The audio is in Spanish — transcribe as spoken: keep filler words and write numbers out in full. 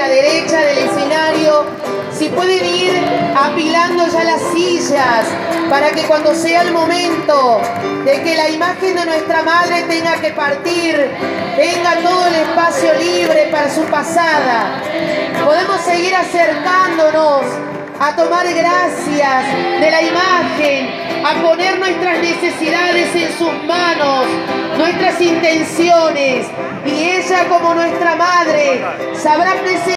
la derecha del escenario, si pueden ir apilando ya las sillas para que cuando sea el momento de que la imagen de nuestra madre tenga que partir, tenga todo el espacio libre para su pasada. Podemos seguir acercándonos a tomar gracias de la imagen, a poner nuestras necesidades en sus manos, nuestras intenciones, y ella, como nuestra madre, sabrá presentar